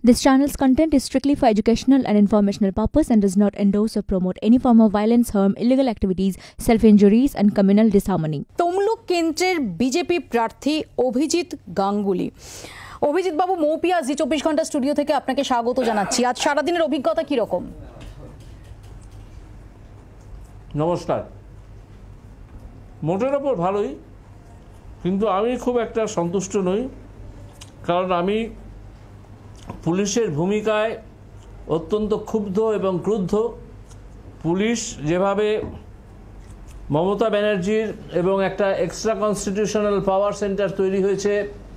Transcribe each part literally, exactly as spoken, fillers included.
This channel's content is strictly for educational and informational purpose and does not endorse or promote any form of violence, harm, illegal activities, self-injuries and communal disharmony. Tamluk কেন্দ্রের BJP প্রার্থী অভিজিৎ গাঙ্গুলি। অভিজিৎ বাবু, মৌপিয়া জি চব্বিশ ঘন্টা studio থেকে আপনাকে স্বাগত জানাচ্ছি। আজ সারাদিনের অভিজ্ঞতা কি রকম? নমস্কার। মোটের ওপর ভালোই, কিন্তু আমি খুব একটা সন্তুষ্ট নই, কারণ আমি পুলিশের ভূমিকায় অত্যন্ত ক্ষুব্ধ এবং ক্রুদ্ধ। পুলিশ যেভাবে মমতা ব্যানার্জির এবং একটা এক্সট্রা কনস্টিটিউশনাল পাওয়ার সেন্টার তৈরি হয়েছে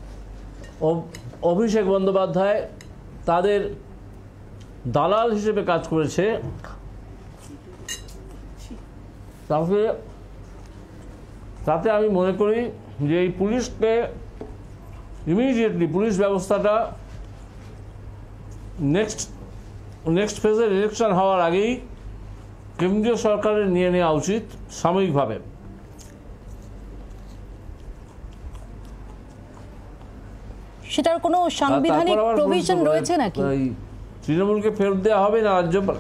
অভিষেক বন্দ্যোপাধ্যায় তাদের দালাল হিসেবে কাজ করেছে, তাতে তাতে আমি মনে করি যে এই পুলিশকে ইমিডিয়েটলি পুলিশ ব্যবস্থাটা নেক্সট নেক্সট ফেজের ইলেকশন হওয়ার আগেই কেন্দ্রীয় সরকারের নিয়ে নেওয়া উচিত সাময়িকভাবে। সেটার কোনো সাংবিধানিক প্রভিশন রয়েছে নাকি? তৃণমূলকে ফেরত দেওয়া হবে না রাজ্যপাল?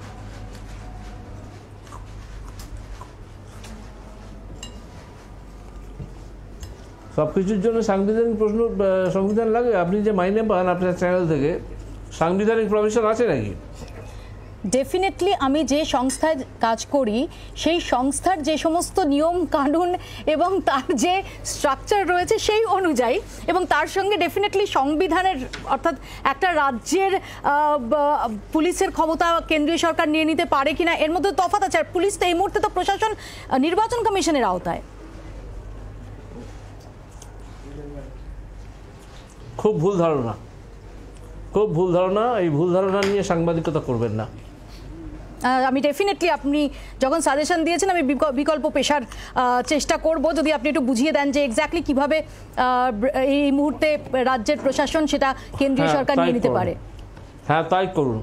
সব কিছুর জন্য সাংবিধানিক প্রশ্ন সংবিধান লাগে? আপনি যে মাইনে পান আপনার চ্যানেল থেকে, সাংবিধানিক প্রভিশন আছে নাকি? ডেফিনেটলি আমি যে সংস্থায় কাজ করি সেই সংস্থার যে সমস্ত নিয়ম কানুন এবং তার যে স্ট্রাকচার রয়েছে সেই অনুযায়ী, এবং তার সঙ্গে ডেফিনেটলি সংবিধানের, অর্থাৎ একটা রাজ্যের পুলিশের ক্ষমতা কেন্দ্রীয় সরকার নিয়ে নিতে পারে কিনা এর মধ্যে তফাৎ আছে। আর পুলিশ তো এই মুহূর্তে তো প্রশাসন নির্বাচন কমিশনের আওতায়। খুব ভুল ধারণা, খুব ভুল ধারণা। এই ভুল ধারণা নিয়ে সাংবাদিকতা করবেন না। আমি ডেফিনেটলি আপনি যখন সাজেশন দিয়েছেন আমি বিকল্প পেশার চেষ্টা করব, যদি আপনি একটু বুঝিয়ে দেন যে এক্স্যাক্টলি কিভাবে এই মুহূর্তে রাজ্যের প্রশাসন সেটা কেন্দ্রীয় সরকার নিয়ে নিতে পারে। হ্যাঁ, তাই করুন।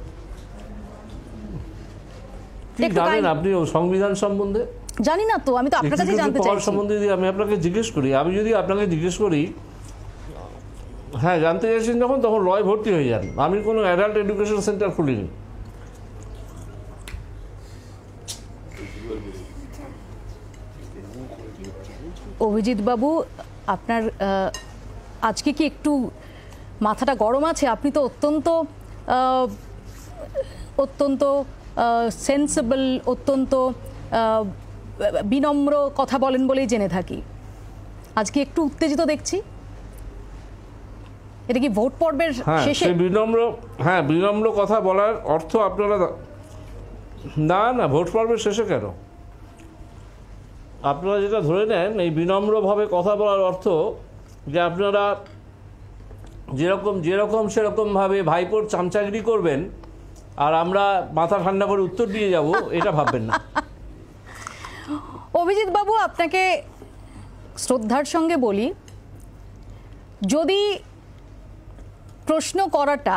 জানেন আপনি সংবিধান সম্বন্ধে? জানি না তো, আমি তো আপনার কাছে জানতে চাই সম্বন্ধে। যদি আমি আপনাকে জিজ্ঞেস করি, আমি যদি আপনাকে জিজ্ঞেস করি, হ্যাঁ জানতে চাইছেন যখন, তখন রয় ভর্তি হয়ে যান। আমি কোনো অ্যাডাল্ট এডুকেশন সেন্টার খুলিনি। অভিজিৎ বাবু, আপনার আজকে কি একটু মাথাটা গরম আছে? আপনি তো অত্যন্ত অত্যন্ত সেন্সেবল, অত্যন্ত বিনম্র কথা বলেন বলেই জেনে থাকি। আজকে একটু উত্তেজিত দেখছি। এটা কি ভোট পর্বের শেষে? বিনম্র, হ্যাঁ বিনম্র কথা বলার অর্থ আপনারা না না ভোট পর্বের শেষে কেন? আপনারা যেটা ধরে নেন এই বিনম্রভাবে কথা বলার অর্থ যে আপনারা যেরকম যেরকম সেরকমভাবে ভাইপোর চামচাগিরি করবেন আর আমরা মাথা ঠান্ডা করে উত্তর দিয়ে যাব, এটা ভাববেন না। অভিজিৎ বাবু, আপনাকে শ্রদ্ধার সঙ্গে বলি, যদি প্রশ্ন করাটা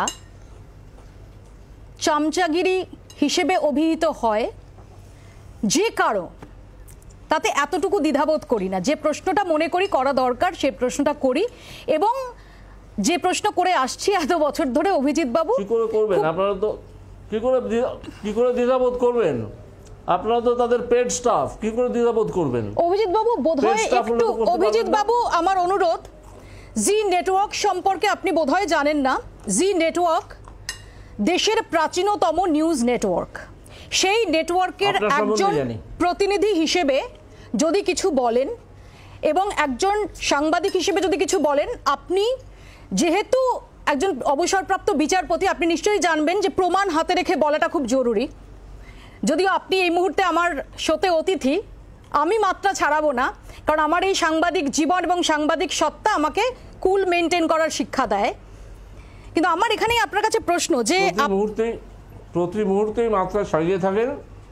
চামচাগিরি হিসেবে অভিহিত হয় যে কারো, তাতে এতটুকু দ্বিধাবোধ করি না। যে প্রশ্নটা মনে করি করা দরকার সে প্রশ্নটা করি, এবং যে প্রশ্ন করে আসছি এত বছর ধরে। অভিজিৎ বাবু, কি করে করবেন আপনারা? তো কি করে কি করে দ্বিধাবোধ করবেন? আপনারা তো তাদের পেড স্টাফ, কি করে দ্বিধাবোধ করবেন? অভিজিৎ বাবু বোধহয় একটু, অভিজিৎ বাবু আমার অনুরোধ, জি নেটওয়ার্ক সম্পর্কে আপনি বোধহয় জানেন না। জি নেটওয়ার্ক দেশের প্রাচীনতম নিউজ নেটওয়ার্ক। সেই নেটওয়ার্কের একজন প্রতিনিধি হিসেবে যদি কিছু বলেন এবং একজন সাংবাদিক হিসেবে যদি কিছু বলেন, আপনি যেহেতু একজন অবসরপ্রাপ্ত বিচারপতি, আপনি নিশ্চয়ই জানবেন যে প্রমাণ হাতে রেখে বলাটা খুব জরুরি। যদিও আপনি এই মুহূর্তে আমার শোতে অতিথি, আমি মাত্রা ছাড়াবো না, কারণ আমার এই সাংবাদিক জীবন এবং সাংবাদিক সত্তা আমাকে কুল মেনটেন করার শিক্ষা দেয়। কিন্তু আমার এখানেই আপনার কাছে প্রশ্ন, যে মুহূর্তে প্রতি মুহূর্তেই মাত্রা ছাড়িয়ে থাকেন,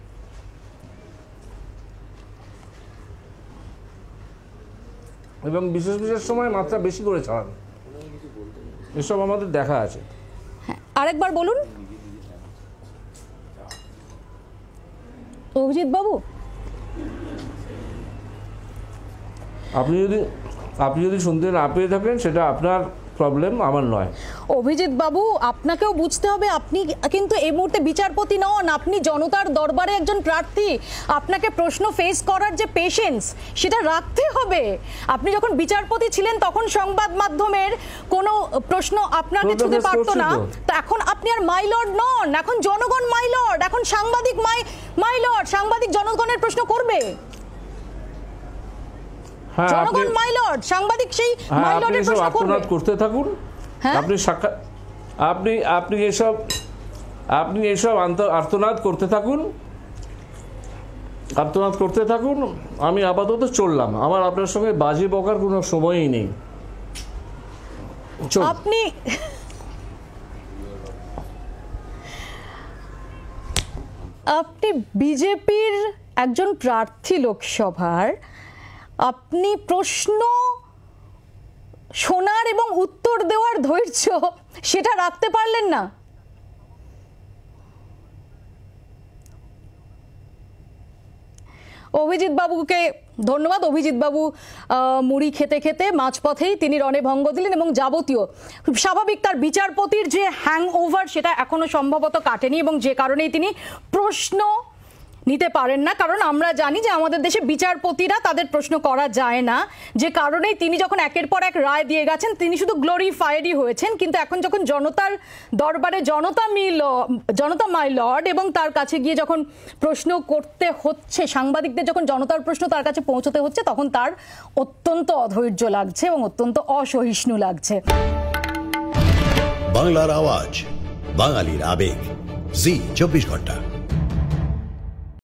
এবং বিশেষ বিশেষ সময় মাত্রা বেশি করে ছাড়ান, এসব আমাদের দেখা আছে। আরেকবার বলুন অভিজিৎ বাবু। আপনি যদি আপনি যদি শুনতে না পেয়ে থাকেন, সেটা আপনার প্রবলেম আমার নয়। অভিজিৎ বাবু, আপনাকেও বুঝতে হবে, আপনি কিন্তু এই মুহূর্তে বিচারপতি নন, আপনি জনতার দরবারে একজন প্রার্থী। আপনাকে প্রশ্ন ফেস করার যে পেশেন্স সেটা রাখতে হবে। আপনি যখন বিচারপতি ছিলেন তখন সংবাদ মাধ্যমের কোনো প্রশ্ন আপনাকে ছুঁতে পারতো না, তো এখন আপনি আর মাইলর্ড নন, এখন জনগণ মাইলর্ড, এখন সাংবাদিক মাই মাইলর্ড, সাংবাদিক জনগণের প্রশ্ন করবে। জনগণ মাইলর্ড, সাংবাদিক সেই মাইলর্ডের প্রশ্ন করবে। করতে থাকুন আপনি, সাক্ষাৎ আপনি আপনি এসব আপনি এসব আর্তনাদ করতে থাকুন, আর্তনাদ করতে থাকুন। আমি আপাতত চললাম, আমার আপনার সঙ্গে বাজি বকার কোনো সময়ই নেই। আপনি আপনি বিজেপির একজন প্রার্থী লোকসভার, আপনি প্রশ্ন শোনার এবং উত্তর দেওয়ার ধৈর্য সেটা রাখতে পারলেন না। অভিজিৎ বাবুকে ধন্যবাদ। অভিজিৎ বাবু মুড়ি খেতে খেতে মাঝপথেই তিনি রণে ভঙ্গ দিলেন এবং যাবতীয় স্বাভাবিক তার বিচারপতির যে হ্যাং ওভার সেটা এখনো সম্ভবত কাটেনি, এবং যে কারণেই তিনি প্রশ্ন নিতে পারেন না, কারণ আমরা জানি যে আমাদের দেশে বিচারপতিরা তাদের প্রশ্ন করা যায় না, যে কারণেই তিনি যখন একের পর এক রায় দিয়ে গেছেন তিনি শুধু গ্লোরিফাইডই হয়েছেন। কিন্তু এখন যখন জনতার দরবারে জনতা মিল জনতা মাই লর্ড এবং তার কাছে গিয়ে যখন প্রশ্ন করতে হচ্ছে, সাংবাদিকদের যখন জনতার প্রশ্ন তার কাছে পৌঁছতে হচ্ছে, তখন তার অত্যন্ত অধৈর্য লাগছে এবং অত্যন্ত অসহিষ্ণু লাগছে। বাংলার আওয়াজ, বাঙালির আবেগ, জি চব্বিশ ঘন্টা।